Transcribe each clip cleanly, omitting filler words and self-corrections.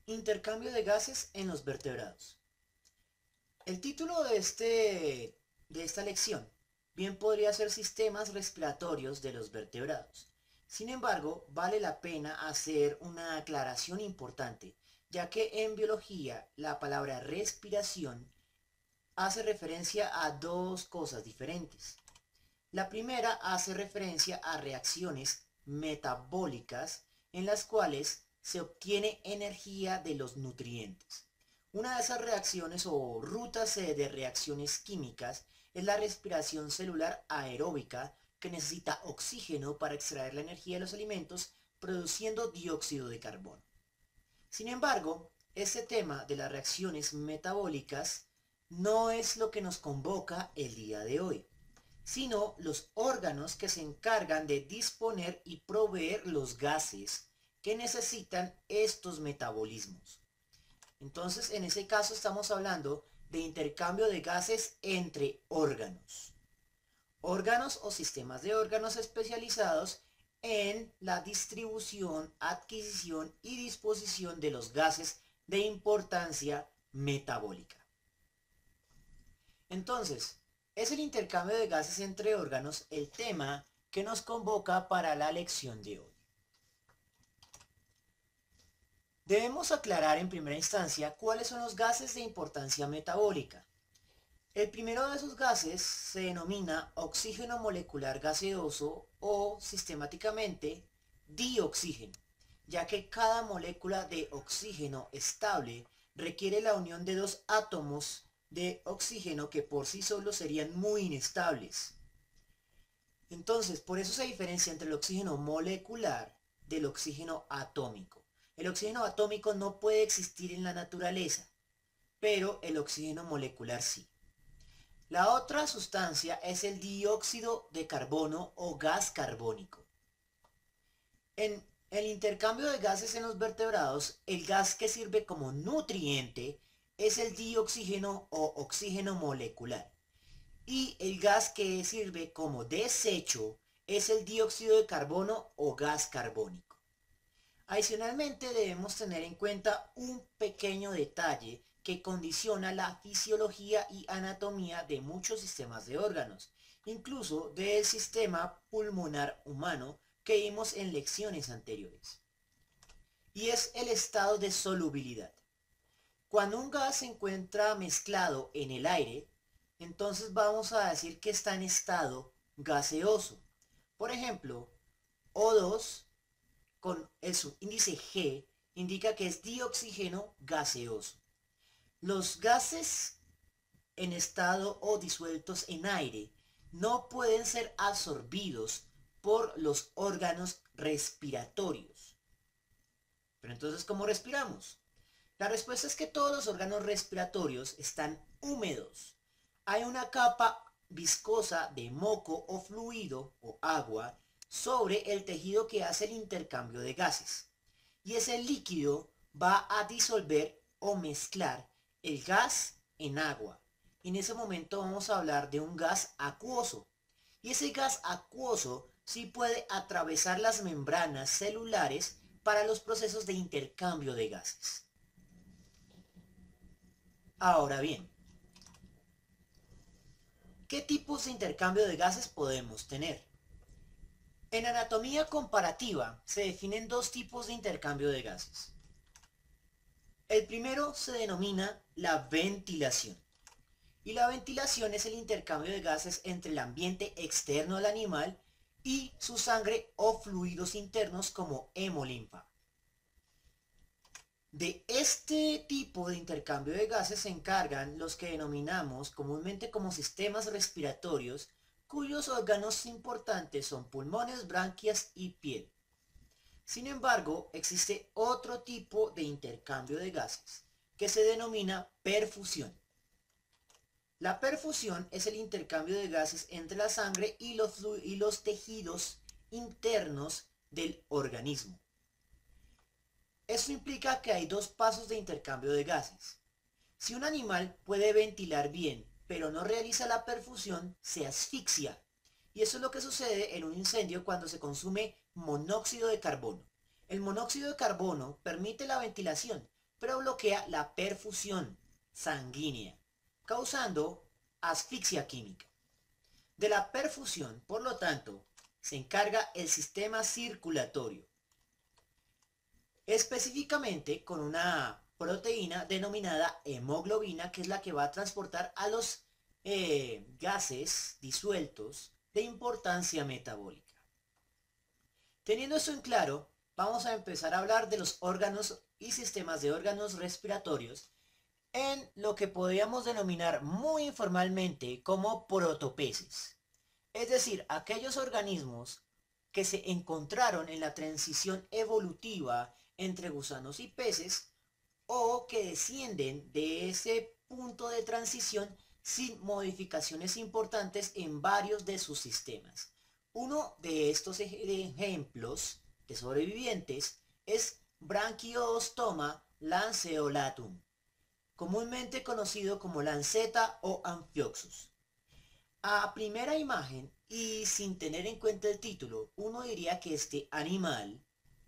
Intercambio de gases en los vertebrados. El título de esta lección bien podría ser Sistemas respiratorios de los vertebrados. Sin embargo, vale la pena hacer una aclaración importante, ya que en biología la palabra respiración hace referencia a dos cosas diferentes. La primera hace referencia a reacciones metabólicas en las cuales se obtiene energía de los nutrientes. Una de esas reacciones o rutas de reacciones químicas es la respiración celular aeróbica, que necesita oxígeno para extraer la energía de los alimentos, produciendo dióxido de carbono. Sin embargo, este tema de las reacciones metabólicas no es lo que nos convoca el día de hoy, sino los órganos que se encargan de disponer y proveer los gases que necesitan estos metabolismos. Entonces, en ese caso estamos hablando de intercambio de gases entre órganos. Órganos o sistemas de órganos especializados en la distribución, adquisición y disposición de los gases de importancia metabólica. Entonces, es el intercambio de gases entre órganos el tema que nos convoca para la lección de hoy. Debemos aclarar en primera instancia cuáles son los gases de importancia metabólica. El primero de esos gases se denomina oxígeno molecular gaseoso o sistemáticamente dioxígeno, ya que cada molécula de oxígeno estable requiere la unión de dos átomos de oxígeno que por sí solos serían muy inestables. Entonces, por eso se diferencia entre el oxígeno molecular del oxígeno atómico. El oxígeno atómico no puede existir en la naturaleza, pero el oxígeno molecular sí. La otra sustancia es el dióxido de carbono o gas carbónico. En el intercambio de gases en los vertebrados, el gas que sirve como nutriente es el dioxígeno o oxígeno molecular. Y el gas que sirve como desecho es el dióxido de carbono o gas carbónico. Adicionalmente, debemos tener en cuenta un pequeño detalle que condiciona la fisiología y anatomía de muchos sistemas de órganos, incluso del sistema pulmonar humano que vimos en lecciones anteriores. Y es el estado de solubilidad. Cuando un gas se encuentra mezclado en el aire, entonces vamos a decir que está en estado gaseoso. Por ejemplo, O2 con el subíndice G indica que es dioxígeno gaseoso. Los gases en estado o disueltos en aire no pueden ser absorbidos por los órganos respiratorios. Pero entonces, ¿cómo respiramos? La respuesta es que todos los órganos respiratorios están húmedos. Hay una capa viscosa de moco o fluido o agua sobre el tejido que hace el intercambio de gases. Y ese líquido va a disolver o mezclar el gas en agua. Y en ese momento vamos a hablar de un gas acuoso. Y ese gas acuoso sí puede atravesar las membranas celulares para los procesos de intercambio de gases. Ahora bien, ¿qué tipos de intercambio de gases podemos tener? En anatomía comparativa se definen dos tipos de intercambio de gases. El primero se denomina la ventilación. Y la ventilación es el intercambio de gases entre el ambiente externo al animal y su sangre o fluidos internos como hemolinfa. De este tipo de intercambio de gases se encargan los que denominamos comúnmente como sistemas respiratorios, cuyos órganos importantes son pulmones, branquias y piel. Sin embargo, existe otro tipo de intercambio de gases, que se denomina perfusión. La perfusión es el intercambio de gases entre la sangre y los tejidos internos del organismo. Esto implica que hay dos pasos de intercambio de gases. Si un animal puede ventilar bien, pero no realiza la perfusión, se asfixia. Y eso es lo que sucede en un incendio cuando se consume monóxido de carbono. El monóxido de carbono permite la ventilación, pero bloquea la perfusión sanguínea, causando asfixia química. De la perfusión, por lo tanto, se encarga el sistema circulatorio, específicamente con una proteína denominada hemoglobina, que es la que va a transportar a los gases disueltos de importancia metabólica. Teniendo esto en claro, vamos a empezar a hablar de los órganos y sistemas de órganos respiratorios en lo que podríamos denominar muy informalmente como protopeces, es decir, aquellos organismos que se encontraron en la transición evolutiva entre gusanos y peces o que descienden de ese punto de transición sin modificaciones importantes en varios de sus sistemas. Uno de estos ejemplos de sobrevivientes es Branchiostoma lanceolatum, comúnmente conocido como lanceta o Amphioxus. A primera imagen y sin tener en cuenta el título, uno diría que este animal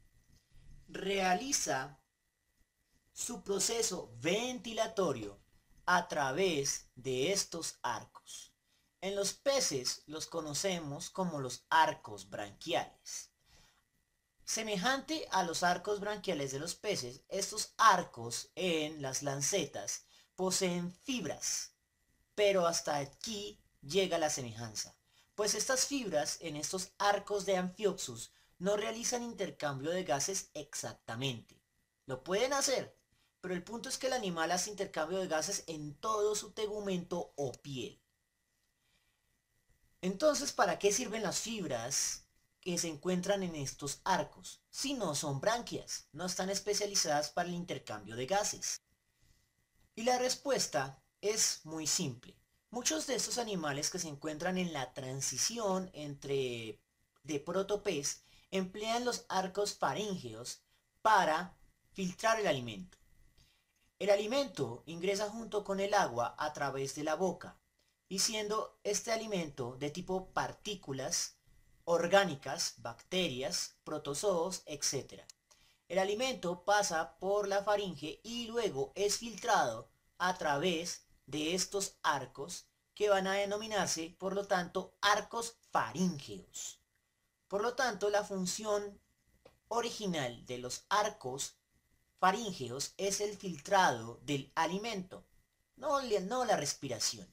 realiza su proceso ventilatorio a través de estos arcos. En los peces los conocemos como los arcos branquiales. Semejante a los arcos branquiales de los peces, estos arcos en las lancetas poseen fibras, pero hasta aquí llega la semejanza, pues estas fibras en estos arcos de Amphioxus no realizan intercambio de gases exactamente. Lo pueden hacer, pero el punto es que el animal hace intercambio de gases en todo su tegumento o piel. Entonces, ¿para qué sirven las fibras que se encuentran en estos arcos? Si no son branquias, no están especializadas para el intercambio de gases. Y la respuesta es muy simple. Muchos de estos animales que se encuentran en la transición de protopez emplean los arcos faríngeos para filtrar el alimento. El alimento ingresa junto con el agua a través de la boca, y siendo este alimento de tipo partículas orgánicas, bacterias, protozoos, etc. El alimento pasa por la faringe y luego es filtrado a través de estos arcos que van a denominarse, por lo tanto, arcos faríngeos. Por lo tanto, la función original de los arcos faríngeos es el filtrado del alimento, no la respiración.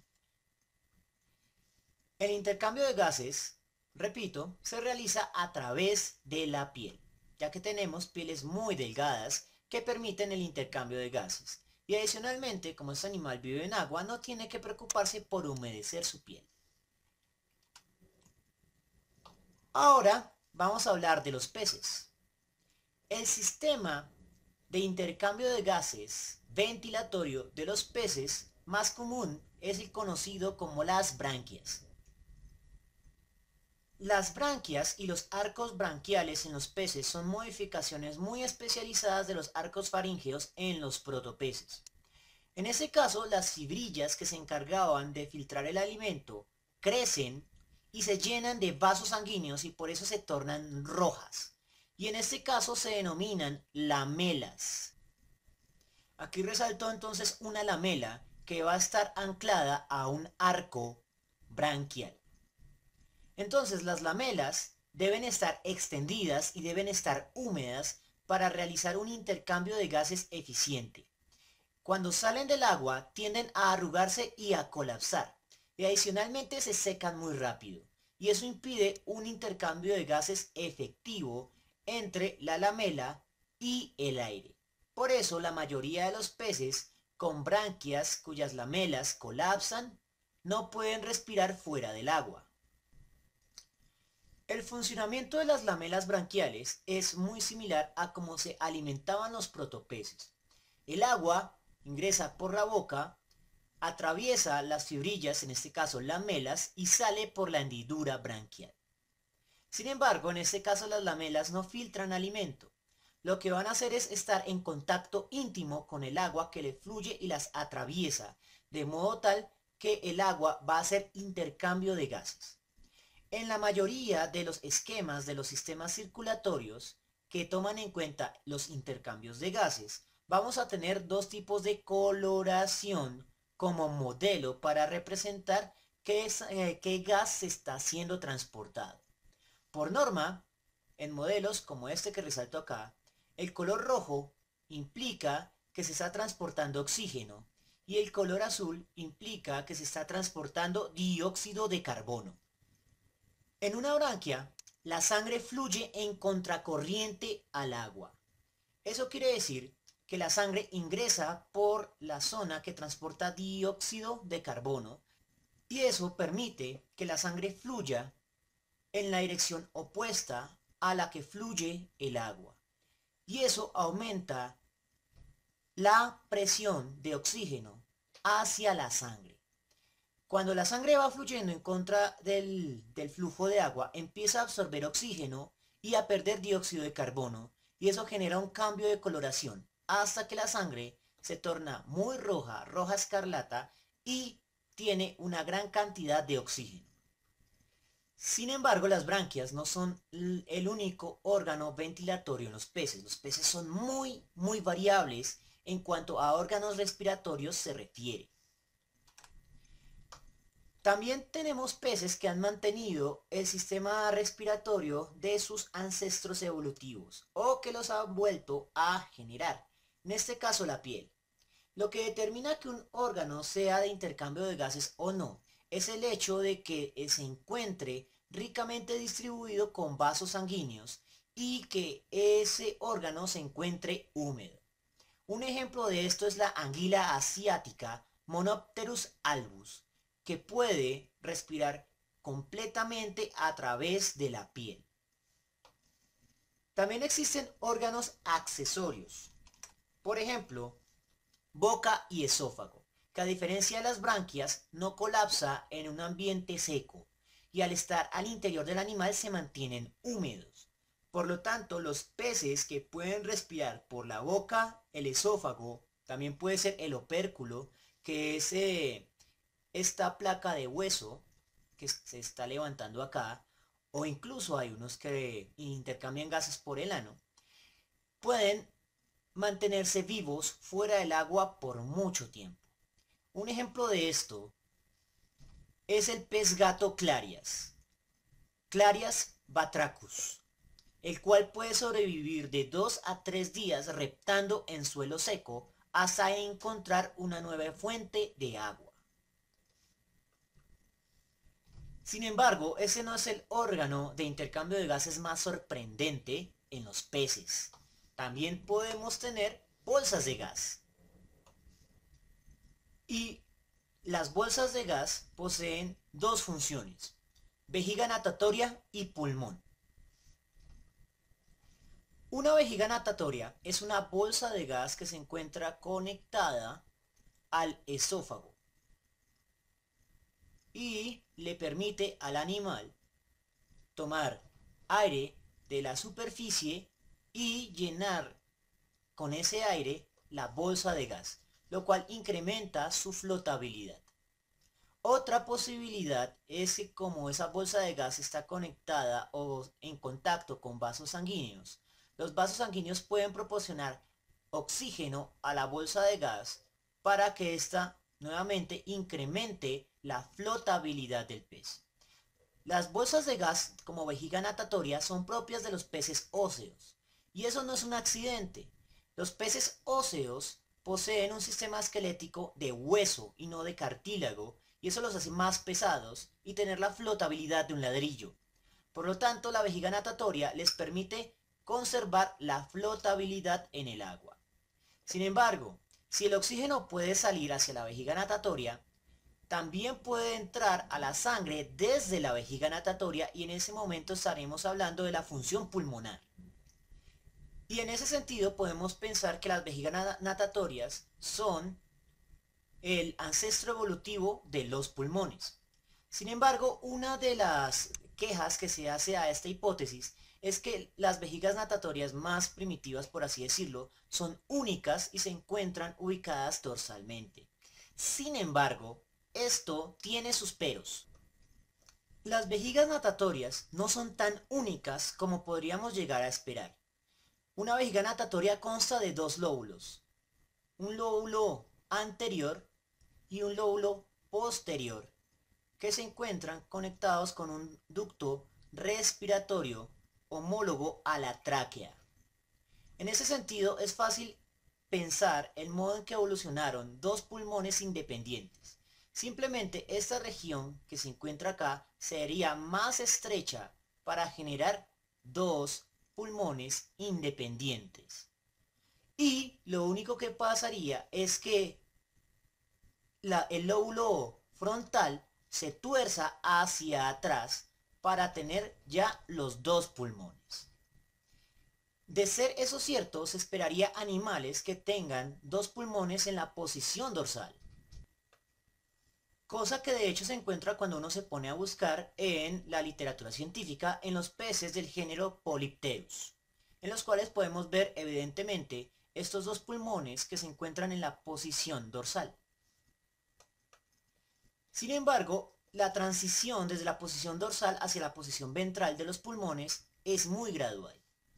El intercambio de gases, repito, se realiza a través de la piel, ya que tenemos pieles muy delgadas que permiten el intercambio de gases. Y adicionalmente, como este animal vive en agua, no tiene que preocuparse por humedecer su piel. Ahora vamos a hablar de los peces. El sistema de intercambio de gases ventilatorio de los peces más común es el conocido como las branquias. Las branquias y los arcos branquiales en los peces son modificaciones muy especializadas de los arcos faríngeos en los protopeces. En ese caso, las fibrillas que se encargaban de filtrar el alimento crecen y se llenan de vasos sanguíneos y por eso se tornan rojas. Y en este caso se denominan lamelas. Aquí resaltó entonces una lamela que va a estar anclada a un arco branquial. Entonces las lamelas deben estar extendidas y deben estar húmedas para realizar un intercambio de gases eficiente. Cuando salen del agua tienden a arrugarse y a colapsar, y adicionalmente se secan muy rápido, y eso impide un intercambio de gases efectivo entre la lamela y el aire. Por eso la mayoría de los peces con branquias cuyas lamelas colapsan no pueden respirar fuera del agua. El funcionamiento de las lamelas branquiales es muy similar a cómo se alimentaban los protopeces. El agua ingresa por la boca, atraviesa las fibrillas, en este caso lamelas, y sale por la hendidura branquial. Sin embargo, en este caso las lamelas no filtran alimento. Lo que van a hacer es estar en contacto íntimo con el agua que le fluye y las atraviesa, de modo tal que el agua va a hacer intercambio de gases. En la mayoría de los esquemas de los sistemas circulatorios que toman en cuenta los intercambios de gases, vamos a tener dos tipos de coloración como modelo para representar qué gas se está siendo transportado. Por norma, en modelos como este que resalto acá, el color rojo implica que se está transportando oxígeno y el color azul implica que se está transportando dióxido de carbono. En una branquia, la sangre fluye en contracorriente al agua. Eso quiere decir que la sangre ingresa por la zona que transporta dióxido de carbono y eso permite que la sangre fluya en la dirección opuesta a la que fluye el agua. Y eso aumenta la presión de oxígeno hacia la sangre. Cuando la sangre va fluyendo en contra del flujo de agua, empieza a absorber oxígeno y a perder dióxido de carbono, y eso genera un cambio de coloración, hasta que la sangre se torna muy roja, roja escarlata, y tiene una gran cantidad de oxígeno. Sin embargo, las branquias no son el único órgano ventilatorio en los peces. Los peces son muy variables en cuanto a órganos respiratorios se refiere. También tenemos peces que han mantenido el sistema respiratorio de sus ancestros evolutivos o que los han vuelto a generar, en este caso la piel. Lo que determina que un órgano sea de intercambio de gases o no es el hecho de que se encuentre ricamente distribuido con vasos sanguíneos y que ese órgano se encuentre húmedo. Un ejemplo de esto es la anguila asiática Monopterus albus, que puede respirar completamente a través de la piel. También existen órganos accesorios, por ejemplo, boca y esófago, que a diferencia de las branquias no colapsa en un ambiente seco y al estar al interior del animal se mantienen húmedos. Por lo tanto, los peces que pueden respirar por la boca, el esófago, también puede ser el opérculo, que es esta placa de hueso que se está levantando acá, o incluso hay unos que intercambian gases por el ano, pueden mantenerse vivos fuera del agua por mucho tiempo. Un ejemplo de esto es el pez gato Clarias, Clarias batrachus, el cual puede sobrevivir de 2 a 3 días reptando en suelo seco hasta encontrar una nueva fuente de agua. Sin embargo, ese no es el órgano de intercambio de gases más sorprendente en los peces. También podemos tener bolsas de gas. Y las bolsas de gas poseen dos funciones: vejiga natatoria y pulmón. Una vejiga natatoria es una bolsa de gas que se encuentra conectada al esófago y le permite al animal tomar aire de la superficie y llenar con ese aire la bolsa de gas, lo cual incrementa su flotabilidad. Otra posibilidad es que como esa bolsa de gas está conectada o en contacto con vasos sanguíneos, los vasos sanguíneos pueden proporcionar oxígeno a la bolsa de gas para que ésta nuevamente incremente la flotabilidad del pez. Las bolsas de gas como vejiga natatoria son propias de los peces óseos. Y eso no es un accidente. Los peces óseos poseen un sistema esquelético de hueso y no de cartílago, y eso los hace más pesados y tener la flotabilidad de un ladrillo. Por lo tanto, la vejiga natatoria les permite conservar la flotabilidad en el agua. Sin embargo, si el oxígeno puede salir hacia la vejiga natatoria, también puede entrar a la sangre desde la vejiga natatoria y en ese momento estaremos hablando de la función pulmonar. Y en ese sentido podemos pensar que las vejigas natatorias son el ancestro evolutivo de los pulmones. Sin embargo, una de las quejas que se hace a esta hipótesis es que las vejigas natatorias más primitivas, por así decirlo, son únicas y se encuentran ubicadas dorsalmente. Sin embargo, esto tiene sus peros. Las vejigas natatorias no son tan únicas como podríamos llegar a esperar. Una vejiga natatoria consta de dos lóbulos, un lóbulo anterior y un lóbulo posterior que se encuentran conectados con un ducto respiratorio homólogo a la tráquea. En ese sentido, es fácil pensar el modo en que evolucionaron dos pulmones independientes. Simplemente esta región que se encuentra acá sería más estrecha para generar dos pulmones independientes. Y lo único que pasaría es que el lóbulo frontal se tuerza hacia atrás para tener ya los dos pulmones. De ser eso cierto, se esperaría animales que tengan dos pulmones en la posición dorsal. Cosa que de hecho se encuentra cuando uno se pone a buscar en la literatura científica en los peces del género Polypterus, en los cuales podemos ver evidentemente estos dos pulmones que se encuentran en la posición dorsal. Sin embargo, la transición desde la posición dorsal hacia la posición ventral de los pulmones es muy gradual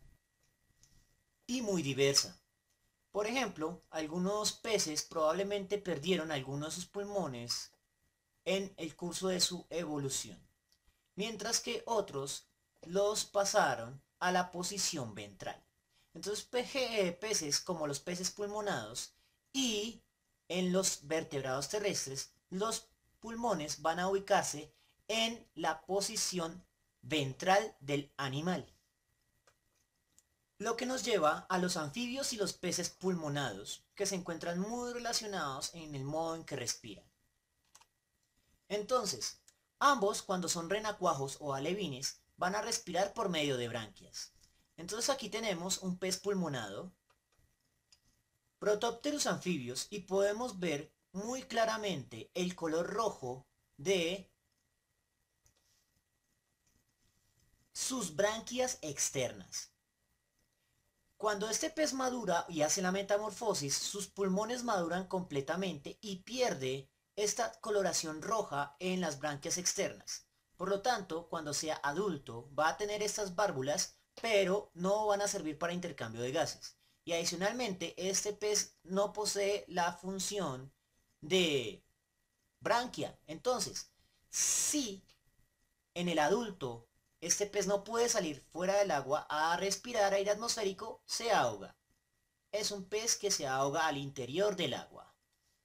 y muy diversa. Por ejemplo, algunos peces probablemente perdieron algunos de sus pulmones en el curso de su evolución, mientras que otros los pasaron a la posición ventral. Entonces, peces como los peces pulmonados y en los vertebrados terrestres, los pulmones van a ubicarse en la posición ventral del animal. Lo que nos lleva a los anfibios y los peces pulmonados, que se encuentran muy relacionados en el modo en que respiran. Entonces, ambos, cuando son renacuajos o alevines, van a respirar por medio de branquias. Entonces aquí tenemos un pez pulmonado, Protopterus anfibios, y podemos ver muy claramente el color rojo de sus branquias externas. Cuando este pez madura y hace la metamorfosis, sus pulmones maduran completamente y pierde esta coloración roja en las branquias externas. Por lo tanto, cuando sea adulto, va a tener estas válvulas, pero no van a servir para intercambio de gases. Y adicionalmente, este pez no posee la función de branquia. Entonces, si en el adulto este pez no puede salir fuera del agua a respirar aire atmosférico, se ahoga. Es un pez que se ahoga al interior del agua.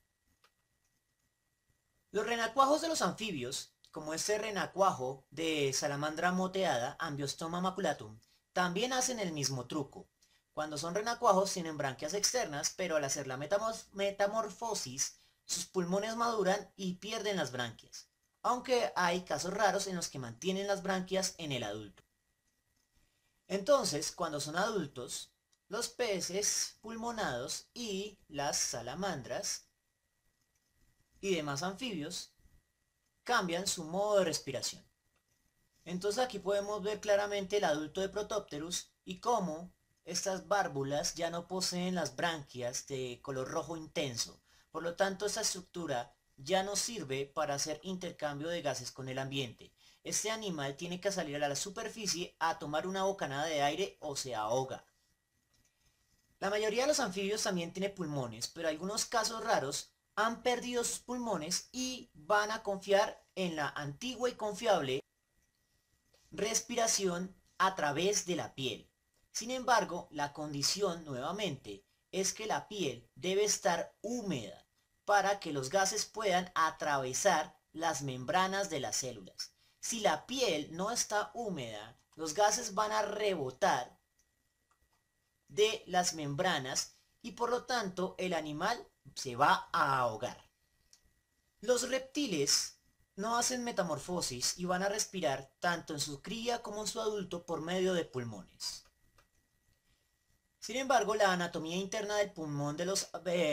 Los renacuajos de los anfibios, como este renacuajo de salamandra moteada, Ambiostoma maculatum, también hacen el mismo truco. Cuando son renacuajos tienen branquias externas, pero al hacer la metamorfosis, sus pulmones maduran y pierden las branquias, aunque hay casos raros en los que mantienen las branquias en el adulto. Entonces, cuando son adultos, los peces pulmonados y las salamandras y demás anfibios cambian su modo de respiración. Entonces aquí podemos ver claramente el adulto de Protopterus y cómo estas válvulas ya no poseen las branquias de color rojo intenso. Por lo tanto, esta estructura ya no sirve para hacer intercambio de gases con el ambiente. Este animal tiene que salir a la superficie a tomar una bocanada de aire o se ahoga. La mayoría de los anfibios también tiene pulmones, pero algunos casos raros han perdido sus pulmones y van a confiar en la antigua y confiable respiración a través de la piel. Sin embargo, la condición nuevamente es que la piel debe estar húmeda para que los gases puedan atravesar las membranas de las células. Si la piel no está húmeda, los gases van a rebotar de las membranas y por lo tanto el animal se va a ahogar. Los reptiles no hacen metamorfosis y van a respirar tanto en su cría como en su adulto por medio de pulmones. Sin embargo, la anatomía interna del pulmón de los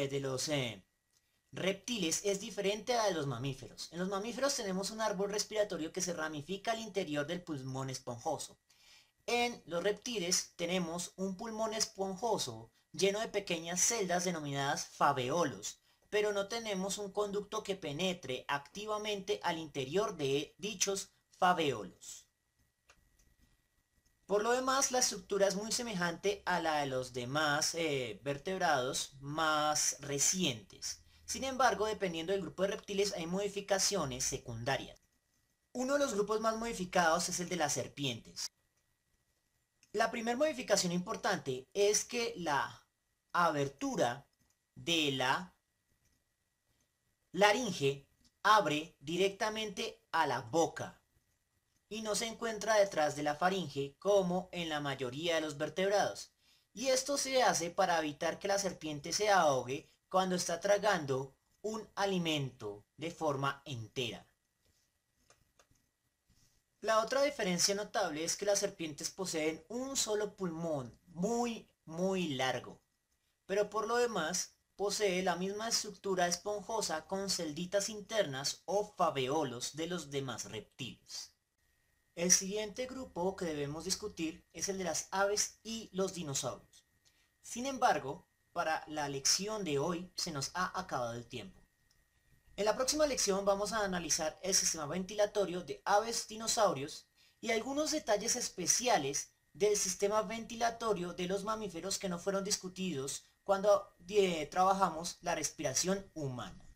reptiles es diferente a la de los mamíferos. En los mamíferos tenemos un árbol respiratorio que se ramifica al interior del pulmón esponjoso. En los reptiles tenemos un pulmón esponjoso lleno de pequeñas celdas denominadas faveolos, pero no tenemos un conducto que penetre activamente al interior de dichos faveolos. Por lo demás, la estructura es muy semejante a la de los demás vertebrados más recientes. Sin embargo, dependiendo del grupo de reptiles, hay modificaciones secundarias. Uno de los grupos más modificados es el de las serpientes. La primera modificación importante es que la abertura de la laringe abre directamente a la boca y no se encuentra detrás de la faringe como en la mayoría de los vertebrados. Y esto se hace para evitar que la serpiente se ahogue cuando está tragando un alimento de forma entera. La otra diferencia notable es que las serpientes poseen un solo pulmón muy largo, pero por lo demás posee la misma estructura esponjosa con celditas internas o faveolos de los demás reptiles. El siguiente grupo que debemos discutir es el de las aves y los dinosaurios. Sin embargo, para la lección de hoy se nos ha acabado el tiempo. En la próxima lección vamos a analizar el sistema ventilatorio de aves, dinosaurios y algunos detalles especiales del sistema ventilatorio de los mamíferos que no fueron discutidos cuando trabajamos la respiración humana.